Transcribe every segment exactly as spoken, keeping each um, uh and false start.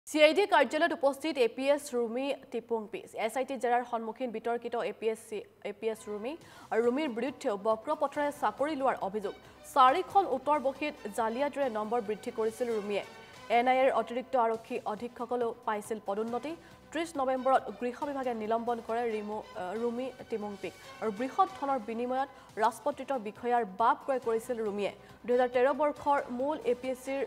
CID কাৰ্যালয়ত উপস্থিত APS Rumi টিপুংপি SIT জেৰাৰ সন্মুখীন বিতৰ্কিত এপিএছচি এপিএছ ৰুমি আৰু ৰুমিৰ বিৰুদ্ধে বক্ৰ পথৰে চাকৰি লোৱাৰ অভিযোগ চাৰিখন উত্তৰ বহীত জালিয়াতিৰে নম্বৰ বৃদ্ধি কৰিছিল ৰুমিয়ে এনআইএৰ অতিৰিক্ত আৰক্ষী অধীক্ষকলৈ পাইছিল পদোন্নতি ত্ৰিশ নৱেম্বৰত গৃহ বিভাগে নিলম্বন কৰে ৰুমি টিমুংপিক আৰু বৃহৎ ধনৰ বিনিময়ত ৰাজপত্ৰিত বিষয়াৰ বাব ক্ৰয় কৰিছিল ৰুমিয়ে দুহেজাৰ তেৰ বৰ্ষৰ মূল এপিএছচিৰ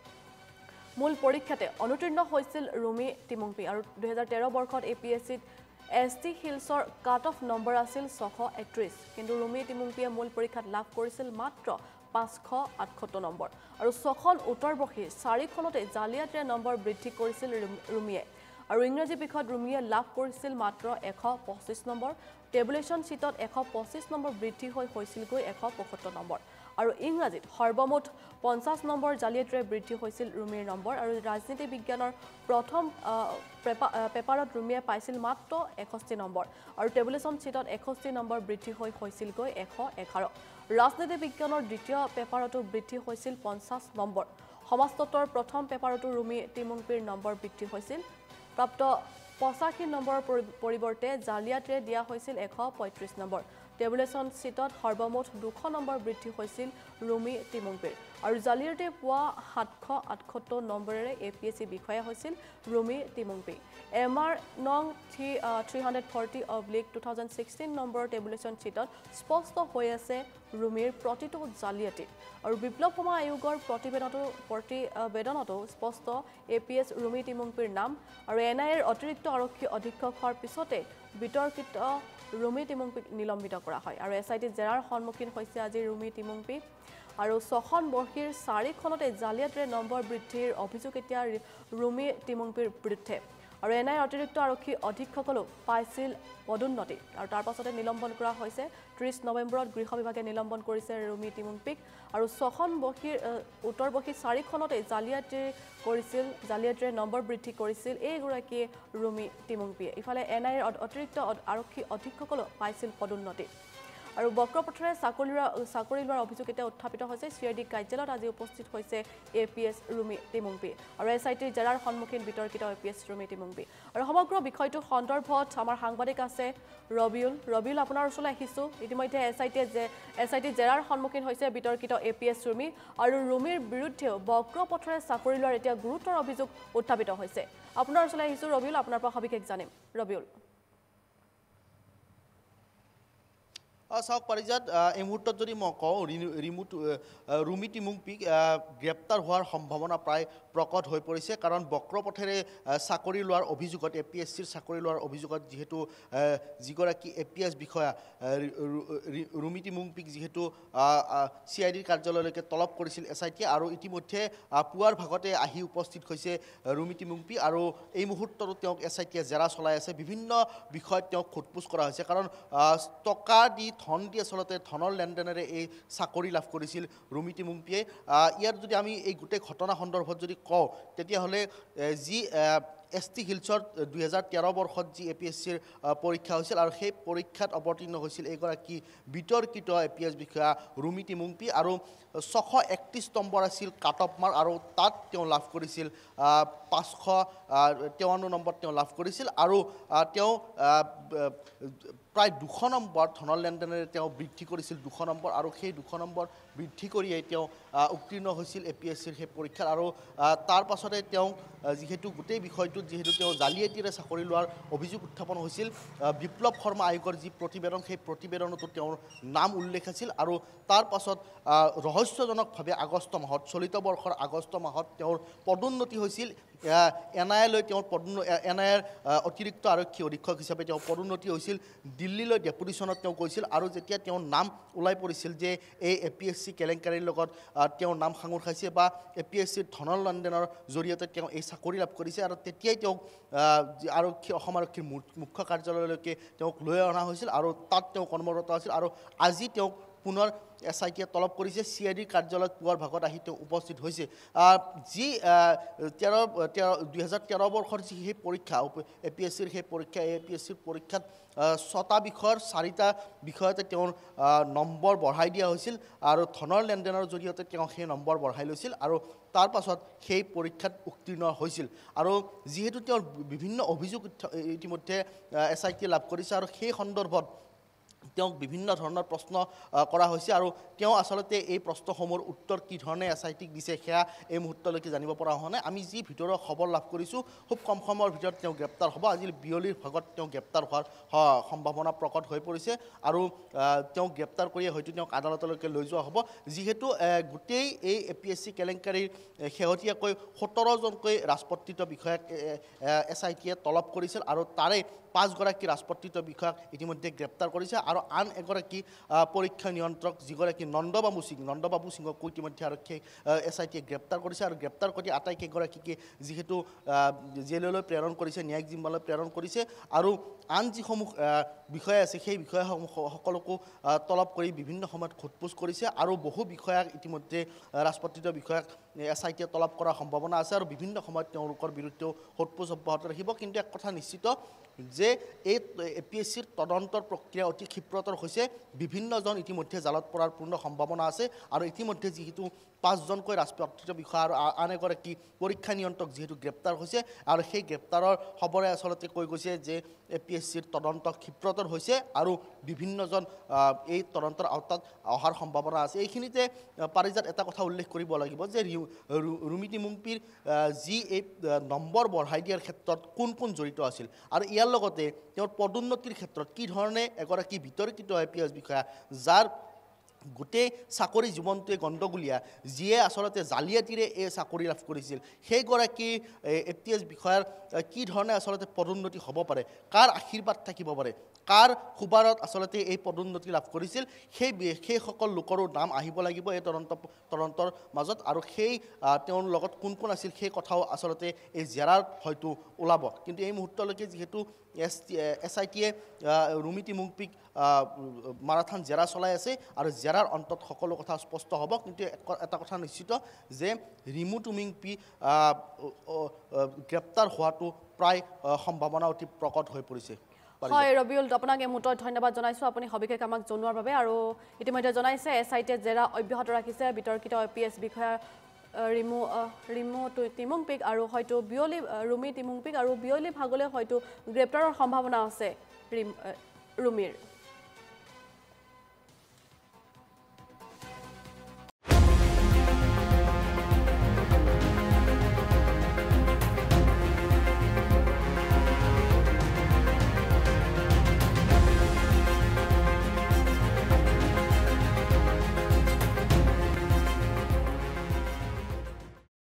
মূল পৰীক্ষাতে অনুতীৰ্ণ হৈছিল ৰুমি টিমুংপি আৰু দুহেজাৰ তেৰ বৰ্ষত এপিএছচিত এছ টি হিলছৰ কাট অফ নম্বৰ আছিল ছশ একত্ৰিশ কিন্তু ৰুমি টিমুংপিয়ে মূল পৰীক্ষাত লাভ কৰিছিল মাত্ৰ পাঁচশ আঠসত্তৰ নম্বৰ আৰু ছখন উত্তৰ বহী চাৰিখনতে জালিয়াতিৰে নম্বৰ বৃদ্ধি কৰিছিল ৰুমিয়ে আৰু ইংৰাজী বিষয়ত ৰুমিয়ে লাভ কৰিছিল মাত্ৰ এশ পঁচিছ নম্বৰ টেবুলেশ্যন শ্বীটত এশ পঁচিছ নম্বৰ বৃদ্ধি হৈ হৈছিলগৈ এশ পঁয়সত্তৰ নম্বৰ আৰু ইংৰাজীত সৰ্বমুঠ পঞ্চাছ নম্বৰ জালিয়াতিৰে বৃদ্ধি হৈছিল ৰুমিৰ নম্বৰ আৰু ৰাজনীতি বিজ্ঞানৰ প্ৰথম পেপাৰত ৰুমিয়ে পাইছিল মাত্ৰ এষষ্ঠি নম্বৰ আৰু টেবুলেশ্যন শ্বীটত এষষ্ঠি নম্বৰ বৃদ্ধি হৈ হৈছিলগৈ এশ এঘাৰ ৰাজনীতি বিজ্ঞানৰ দ্বিতীয় পেপাৰতো বৃদ্ধি হৈছিল পঞ্চাছ নম্বৰ সমাজতত্বৰ প্ৰথম পেপাৰতো ৰুমি টিমুংপিৰ নম্বৰ বৃদ্ধি হৈছিল প্ৰাপ্ত পঁচাশী নম্বৰৰ পৰিৱৰ্তে জালিয়াতিৰে দিয়া হৈছিল এশ পঁয়ত্ৰিছ নম্বৰ টেবুলেশ্যন শ্বীটত সৰ্বমুঠ দুশ নম্বৰ বৃদ্ধি হৈছিল ৰুমি টিমুংপিৰ আৰু জালিয়াতিৰে পোৱা সাতশ আঠসত্তৰ নম্বৰেৰে এপিএছচি বিষয়া হৈছিল ৰুমি টিমুংপি এম আৰ নং three three hundred forty oblique two thousand sixteen নম্বৰৰ টেবুলেশ্যন শ্বীটত স্পষ্ট হৈ আছে ৰুমিৰ প্ৰতিটো জালিয়াতি আৰু বিপ্লৱ সমা আয়োগৰ প্ৰতিবেদনতো প্ৰতিবেদনতো স্পষ্ট এপিএছ ৰুমি টিমুংপিৰ নাম আৰু এনআইএৰ অতিৰিক্ত আৰক্ষী অধীক্ষক হোৱাৰ পিছতে বিতৰ্কিত ৰুমি টিমুংপিক নিলম্বিত কৰা হয় আৰু এছআইটি জেৰাৰ সন্মুখীন হৈছে আজি ৰুমি টিমুংপি আৰু ছখন বহীৰ চাৰিখনতে জালিয়াতিৰে নম্বৰ বৃদ্ধিৰ অভিযোগ এতিয়া ৰুমি টিমুংপিৰ বিৰুদ্ধে আৰু এনআইএৰ অতিৰিক্ত আৰক্ষী অধীক্ষকলৈ পাইছিল পদোন্নতি আৰু তাৰ পাছতে নিলম্বন কৰা হৈছে ত্ৰিশ নৱেম্বৰত গৃহ বিভাগে নিলম্বন কৰিছে ৰুমি টিমুংপিক আৰু ছখন বহীৰ উত্তৰ বহী চাৰিখনতে জালিয়াতি কৰিছিল জালিয়াতিৰে নম্বৰ বৃদ্ধি কৰিছিল এইগৰাকী ৰুমি টিমুংপিয়ে ইফালে এনআইএৰ অতিৰিক্ত আৰক্ষী অধীক্ষকলৈ পাইছিল পদোন্নতি আৰু বক্ৰপথৰে চাকৰি চাকৰি লোৱাৰ অভিযোগ এতিয়া উত্থাপিত হৈছে চিআইডি কাৰ্যালয়ত আজি উপস্থিত হৈছে এপিএছ ৰুমি টিমুংপি আৰু এছআইটিৰ জেৰাৰ সন্মুখীন বিতৰ্কিত এপিএছ ৰুমি টিমুংপি আৰু সমগ্ৰ বিষয়টো সন্দৰ্ভত আমাৰ সাংবাদিক আছে ৰবিউল ৰবিউল আপোনাৰ ওচৰলৈ আহিছোঁ ইতিমধ্যে এছআইটিয়ে যে এছআইটি জেৰাৰ সন্মুখীন হৈছে বিতৰ্কিত এপিএছ ৰুমি আৰু ৰুমিৰ বিৰুদ্ধেও বক্ৰপথৰে চাকৰি লোৱাৰ এতিয়া গুৰুতৰ অভিযোগ উত্থাপিত হৈছে আপোনাৰ ওচৰলৈ আহিছোঁ ৰবিউল আপোনাৰ পৰা সবিশেষ জানিম ৰবিউল চাওক পাৰিজাত এই মুহূৰ্তত যদি মই কওঁ ৰিমুট ৰুমি টিমুংপিক গ্ৰেপ্তাৰ হোৱাৰ সম্ভাৱনা প্ৰায় প্ৰকট হৈ পৰিছে কাৰণ বক্ৰপথেৰে চাকৰি লোৱাৰ অভিযোগত এ পি এছ চিৰ চাকৰি লোৱাৰ অভিযোগত যিহেতু যিগৰাকী এ পি এছ বিষয়া ৰুমি টিমুংপিক যিহেতু চি আই ডিৰ কাৰ্যালয়লৈকে তলব কৰিছিল এছ আই টিয়ে আৰু ইতিমধ্যে পুৱাৰ ভাগতে আহি উপস্থিত হৈছে ৰুমি টিমুংপি আৰু এই মুহূৰ্ততো তেওঁক এছ আই টিয়ে জেৰা চলাই আছে বিভিন্ন বিষয়ত তেওঁক সোধপোছ কৰা হৈছে কাৰণ টকা দি ধন দি আচলতে ধনৰ লেনদেনেৰে এই চাকৰি লাভ কৰিছিল ৰুমি টিমুংপিয়ে ইয়াৰ যদি আমি এই গোটেই ঘটনা সন্দৰ্ভত যদি কওঁ তেতিয়াহ'লে যি এছ টি হিলছৰ দুহেজাৰ তেৰ বৰ্ষত যি এ পি এছ চিৰ পৰীক্ষা হৈছিল আৰু সেই পৰীক্ষাত অৱতীৰ্ণ হৈছিল এগৰাকী বিতৰ্কিত এ পি এছ বিষয়া ৰুমি টিমুংপি আৰু ছশ একত্ৰিছ নম্বৰ আছিল কাট অফ মাৰ্ক আৰু তাত তেওঁ লাভ কৰিছিল পাঁচশ তেৱন্ন নম্বৰ তেওঁ লাভ কৰিছিল আৰু তেওঁ প্ৰায় দুশ নম্বৰ ধনৰ লেনদেনেৰে তেওঁ বৃদ্ধি কৰিছিল দুশ নম্বৰ আৰু সেই দুশ নম্বৰ বৃদ্ধি কৰিয়েই তেওঁ উত্তীৰ্ণ হৈছিল এ পি এছ চিৰ সেই পৰীক্ষাত আৰু তাৰ পাছতে তেওঁ যিহেতু গোটেই বিষয়টোত যিহেতু তেওঁ জালিয়াতিৰে চাকৰি লোৱাৰ অভিযোগ উত্থাপন হৈছিল বিপ্লৱ শৰ্মা আয়োগৰ যি প্ৰতিবেদন সেই প্ৰতিবেদনতো তেওঁৰ নাম উল্লেখ আছিল আৰু তাৰ পাছত ৰহস্যজনকভাৱে আগষ্ট মাহত চলিত বৰ্ষৰ আগষ্ট মাহত তেওঁৰ পদোন্নতি হৈছিল এন আই এলৈ তেওঁৰ পদোন্ন এন আই এৰ অতিৰিক্ত আৰক্ষী অধীক্ষক হিচাপে তেওঁ পদোন্নতি হৈছিল দিল্লীলৈ ডেপুটেশ্যনত তেওঁ গৈছিল আৰু যেতিয়া তেওঁৰ নাম ওলাই পৰিছিল যে এই এ পি এছ চি কেলেংকাৰীৰ লগত তেওঁৰ নাম সাঙুৰ খাইছে বা এ পি এছ চিৰ ধনৰ লেনদেনৰ জৰিয়তে তেওঁ এই চাকৰি লাভ কৰিছে আৰু তেতিয়াই তেওঁক আৰক্ষী অসম আৰক্ষীৰ মুখ্য কাৰ্যালয়লৈকে তেওঁক লৈ অনা হৈছিল আৰু তাত তেওঁ কৰ্মৰত আছিল আৰু আজি তেওঁক পুনৰ এছ আই টিয়ে তলব কৰিছে। চি আই ডিৰ কাৰ্যালয়ত পুৱাৰ ভাগত আহি তেওঁ উপস্থিত হৈছে। যি তেৰ তেৰ দুহেজাৰ তেৰ বৰ্ষৰ যি সেই পৰীক্ষা এ পি এছ চিৰ সেই পৰীক্ষা এ পি এছ চিৰ পৰীক্ষাত ছটা বিষয়ৰ চাৰিটা বিষয়তে তেওঁৰ নম্বৰ বঢ়াই দিয়া হৈছিল আৰু ধনৰ লেনদেনৰ জৰিয়তে তেওঁ সেই নম্বৰ বঢ়াই লৈছিল আৰু তাৰ পাছত সেই পৰীক্ষাত উত্তীৰ্ণ হৈছিল। আৰু যিহেতু তেওঁৰ বিভিন্ন অভিযোগ ইতিমধ্যে এছ আই টিয়ে লাভ কৰিছে আৰু সেই সন্দৰ্ভত তেওঁক বিভিন্ন ধৰণৰ প্ৰশ্ন কৰা হৈছে আৰু তেওঁ আচলতে এই প্ৰশ্নসমূহৰ উত্তৰ কি ধৰণে এছ আই টিক দিছে সেয়া এই মুহূৰ্তলৈকে জানিব পৰা হোৱা নাই। আমি যি ভিতৰৰ খবৰ লাভ কৰিছোঁ খুব কম সময়ৰ ভিতৰত তেওঁ গ্ৰেপ্তাৰ হ'ব। আজি বিয়লিৰ ভাগত তেওঁ গ্ৰেপ্তাৰ হোৱাৰ সম্ভাৱনা প্ৰকট হৈ পৰিছে আৰু তেওঁ গ্ৰেপ্তাৰ কৰিয়ে হয়তো তেওঁক আদালতলৈকে লৈ যোৱা হ'ব। যিহেতু গোটেই এই এ পি এছ চি কেলেংকাৰীৰ শেহতীয়াকৈ সোতৰজনকৈ ৰাজপত্ৰিত বিষয়াক এছ আই টিয়ে তলব কৰিছিল আৰু তাৰে পাঁচগৰাকী ৰাজপত্ৰিত বিষয়াক ইতিমধ্যে গ্ৰেপ্তাৰ কৰিছে আৰু আন এগৰাকী পৰীক্ষা নিয়ন্ত্ৰক যিগৰাকী নন্দবাবু সিং নন্দবাবু সিঙকো ইতিমধ্যে আৰক্ষীয়ে এছ আই টিয়ে গ্ৰেপ্তাৰ কৰিছে আৰু গ্ৰেপ্তাৰ কৰি আটাইকেইগৰাকীকে যিহেতু জেললৈ প্ৰেৰণ কৰিছে, ন্যায়িক জিম্মালৈ প্ৰেৰণ কৰিছে আৰু আন যিসমূহ বিষয়া আছে সেই বিষয়াসমূহ সকলোকো তলব কৰি বিভিন্ন সময়ত সোধপোছ কৰিছে আৰু বহু বিষয়াক ইতিমধ্যে ৰাজপত্ৰিত বিষয়াক এছ আই টিয়ে তলব কৰাৰ সম্ভাৱনা আছে আৰু বিভিন্ন সময়ত তেওঁলোকৰ বিৰুদ্ধেও সোধপোছ অব্যাহত ৰাখিব। কিন্তু এক কথা নিশ্চিত যে এই এ পি এছ চিৰ তদন্তৰ প্ৰক্ৰিয়া অতি ক্ষিপ্ৰতৰ হৈছে। বিভিন্নজন ইতিমধ্যে জালত পৰাৰ পূৰ্ণ সম্ভাৱনা আছে আৰু ইতিমধ্যে যিহেতু পাঁচজনকৈ ৰাজপত্ৰিত বিষয়া আৰু আন এগৰাকী পৰীক্ষা নিয়ন্ত্ৰক যিহেতু গ্ৰেপ্তাৰ হৈছে আৰু সেই গ্ৰেপ্তাৰৰ খবৰে আচলতে কৈ গৈছে যে এ পি এছ চিৰ তদন্ত ক্ষিপ্ৰতৰ হৈছে আৰু বিভিন্নজন এই তদন্তৰ আওতাত অহাৰ সম্ভাৱনা আছে। এইখিনিতে পাৰিজাত এটা কথা উল্লেখ কৰিব লাগিব যে ৰুমি টিমুংপিৰ যি এই নম্বৰ বঢ়াই দিয়াৰ ক্ষেত্ৰত কোন কোন জড়িত আছিল আৰু ইয়াৰ লগতে তেওঁৰ পদোন্নতিৰ ক্ষেত্ৰত কি ধৰণে এগৰাকী বিতৰ্কিত আই পি এছ বিষয়া যাৰ গোটেই চাকৰি জীৱনটোৱে গণ্ডগোলীয়া, যিয়ে আচলতে জালিয়াতিৰে এই চাকৰি লাভ কৰিছিল, সেইগৰাকী এ পি এছ বিষয়াৰ কি ধৰণে আচলতে পদোন্নতি হ'ব পাৰে, কাৰ আশীৰ্বাদ থাকিব পাৰে, কাৰ সুবাৰত আচলতে এই পদোন্নতি লাভ কৰিছিল, সেই সেইসকল লোকৰো নাম আহিব লাগিব এই তদন্ত তদন্তৰ মাজত আৰু সেই তেওঁৰ লগত কোন কোন আছিল সেই কথাও আচলতে এই জেৰাৰ হয়তো ওলাব। কিন্তু এই মুহূৰ্তলৈকে যিহেতু এছ এছ আই টিয়ে ৰুমি টিমুংপিক মাৰাথান জেৰা চলাই আছে আৰু জেৰাৰ অন্তত সকলো কথা স্পষ্ট হ'ব। কিন্তু এটা কথা নিশ্চিত যে ৰিমু টিমুংপি গ্ৰেপ্তাৰ হোৱাটো প্ৰায় সম্ভাৱনা অতি প্ৰকট হৈ পৰিছে। হয় ৰবিউল, আপোনাক এই মুহূৰ্তত ধন্যবাদ জনাইছোঁ আপুনি সবিশেষ আমাক জনোৱাৰ বাবে। আৰু ইতিমধ্যে জনাইছে এছ আই টিয়ে জেৰা অব্যাহত ৰাখিছে বিতৰ্কিত এ পি এছ বিষয়া ৰিমু ৰিমু টিমুংপিক আৰু হয়তো বিয়লি ৰুমি টিমুংপিক আৰু বিয়লি ভাগলৈ হয়তো গ্ৰেপ্তাৰৰ সম্ভাৱনা আছে ৰুমিৰ।